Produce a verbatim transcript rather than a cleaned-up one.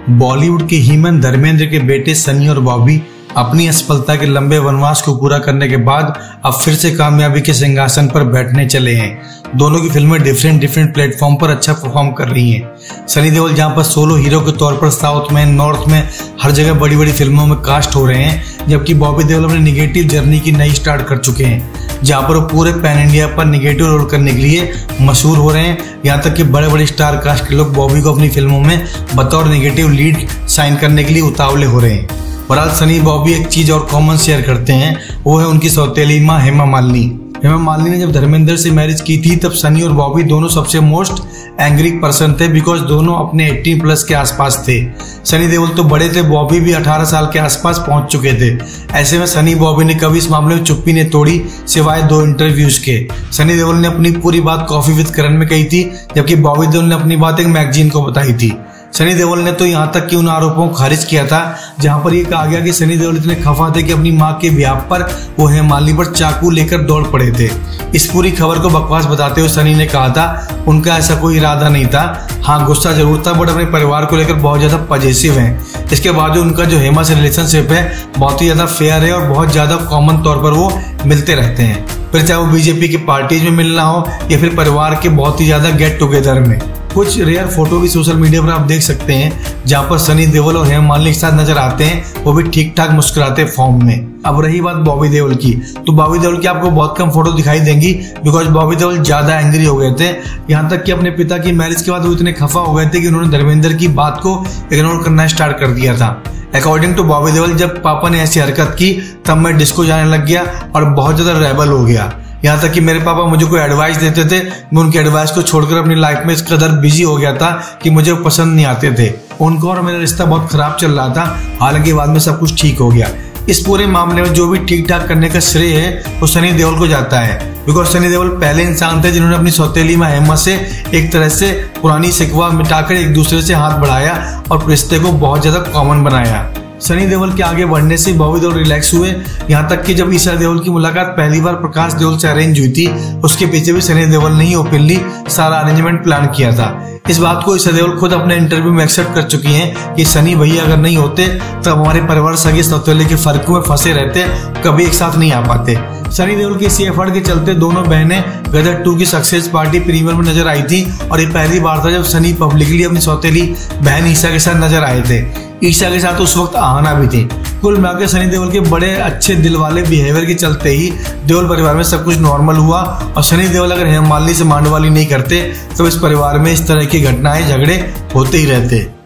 बॉलीवुड के हीमन धर्मेंद्र के बेटे सनी और बॉबी अपनी असफलता के लंबे वनवास को पूरा करने के बाद अब फिर से कामयाबी के सिंहासन पर बैठने चले हैं। दोनों की फिल्में डिफरेंट डिफरेंट प्लेटफॉर्म पर अच्छा परफॉर्म कर रही हैं। सनी देओल जहां पर सोलो हीरो के तौर पर साउथ में, नॉर्थ में हर जगह बड़ी बड़ी फिल्मों में कास्ट हो रहे हैं, जबकि बॉबी देओल अपनी निगेटिव जर्नी की नई स्टार्ट कर चुके हैं, जहां पर वो पूरे पैन इंडिया पर निगेटिव रोल करने के लिए मशहूर हो रहे हैं। यहाँ तक कि बड़े बड़े स्टार कास्ट के लोग बॉबी को अपनी फिल्मों में बतौर निगेटिव लीड साइन करने के लिए उतावले हो रहे हैं। बहरहाल सनी बॉबी एक चीज और कॉमन शेयर करते हैं, वो है उनकी सौतेली माँ हेमा मालिनी। हेमा मालिनी ने जब धर्मेंद्र से मैरिज की थी तब सनी और बॉबी दोनों सबसे मोस्ट एंग्री पर्सन थे, बिकॉज दोनों अपने अठारह प्लस के आसपास थे। सनी देओल तो बड़े थे, बॉबी भी अठारह साल के आसपास पहुंच चुके थे। ऐसे में सनी बॉबी ने कभी इस मामले में चुप्पी ने तोड़ी, सिवाय दो इंटरव्यूज के। सनी देओल ने अपनी पूरी बात कॉफी विद करण में कही थी, जबकि बॉबी देओल ने अपनी बात एक मैगजीन को बताई थी। सनी देओल ने तो यहाँ तक कि उन आरोपों को खारिज किया था, जहां पर ये कहा गया कि सनी देओल इतने खफा थे कि अपनी मां के ब्याह पर वो हेमा मालिनी पर चाकू लेकर दौड़ पड़े थे। इस पूरी खबर को बकवास बताते हुए सनी ने कहा था उनका ऐसा कोई इरादा नहीं था, हाँ गुस्सा जरूर था, बट अपने परिवार को लेकर बहुत ज्यादा पॉजिटिव हैं। इसके बाद उनका जो हेमा से रिलेशनशिप है बहुत ही ज्यादा फेयर है और बहुत ज्यादा कॉमन तौर पर वो मिलते रहते हैं, फिर चाहे वो बीजेपी की पार्टीज में मिलना हो या फिर परिवार के बहुत ही ज्यादा गेट टुगेदर में। कुछ रेयर फोटो भी सोशल मीडिया पर आप देख सकते हैं, जहां पर सनी देओल और हेमा मालिनी के साथ नजर आते हैं, वो भी ठीक ठाक मुस्कुराते फॉर्म में। अब रही बात बॉबी देओल की, तो बॉबी देओल की आपको बहुत कम फोटो दिखाई देंगी, बिकॉज बॉबी देओल ज्यादा एंग्री हो गए थे। यहाँ तक कि अपने पिता की मैरिज के बाद वो इतने खफा हो गए थे कि उन्होंने धर्मेंद्र की बात को इग्नोर करना स्टार्ट कर दिया था। अकॉर्डिंग टू बॉबी देओल, जब पापा ने ऐसी हरकत की तब मैं डिस्को जाने लग गया और बहुत ज्यादा रेबल हो गया। यहाँ तक कि मेरे पापा मुझे कोई एडवाइस देते थे, मैं उनकी एडवाइस को छोड़कर अपनी लाइफ में इस कदर बिजी हो गया था कि मुझे पसंद नहीं आते थे। उनको और मेरा रिश्ता बहुत खराब चल रहा था, हालांकि बाद में सब कुछ ठीक हो गया। इस पूरे मामले में जो भी ठीक ठाक करने का श्रेय है वो सनी देओल को जाता है, बिकॉज सनी देओल पहले इंसान थे जिन्होंने अपनी सौतेली मां हेमा से एक तरह से पुरानी शिकवा मिटाकर एक दूसरे से हाथ बढ़ाया और रिश्ते को बहुत ज्यादा कॉमन बनाया। सनी देओल के आगे बढ़ने से बॉबी देओल रिलैक्स हुए, यहाँ तक कि जब ईशा देओल की मुलाकात पहली बार प्रकाश देओल से अरेंज हुई थी, उसके पीछे भी सनी देओल ने ही ओपनली सारा अरेंजमेंट प्लान किया था। इस बात को ईशा देओल खुद अपने इंटरव्यू में एक्सेप्ट कर चुकी हैं कि सनी भैया अगर नहीं होते तो हमारे परिवार सगे सौतेले के फर्कों में फंसे रहते, कभी एक साथ नहीं आ पाते। सनी देओल के इसी एफर्ट के चलते दोनों बहनें गदर टू की सक्सेस पार्टी प्रीमियर में नजर आई थी, और ये पहली बार था जब सनी पब्लिकली अपनी सौतेली बहन ईशा के साथ नजर आए थे। ईशा के साथ उस वक्त आहाना भी थी। कुल मिलाकर सनी देओल के बड़े अच्छे दिल वाले बिहेवियर के चलते ही देओल परिवार में सब कुछ नॉर्मल हुआ, और सनी देओल अगर हेमा मालिनी से मांडवाली नहीं करते तो इस परिवार में इस तरह की घटनाएं झगड़े होते ही रहते।